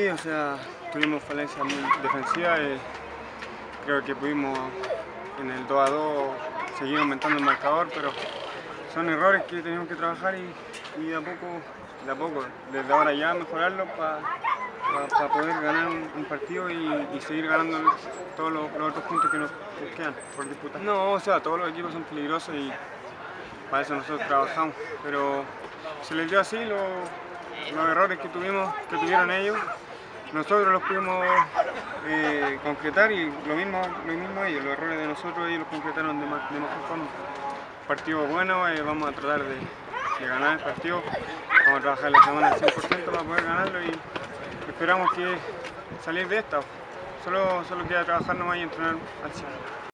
Sí, o sea, tuvimos falencias muy defensivas. Creo que pudimos en el 2-2 seguir aumentando el marcador, pero son errores que tenemos que trabajar y de a poco, desde ahora ya mejorarlo para poder ganar un partido y seguir ganando todos los otros puntos que nos quedan por disputar. No, o sea, todos los equipos son peligrosos y para eso nosotros trabajamos, pero se les dio así los errores que tuvieron ellos. Nosotros los pudimos concretar y lo mismo ellos, los errores de nosotros ellos los concretaron de mejor forma. Partido bueno, vamos a tratar de ganar el partido, vamos a trabajar la semana al 100% para poder ganarlo y esperamos que salir de esta. Solo queda trabajar nomás y entrenar al 100%.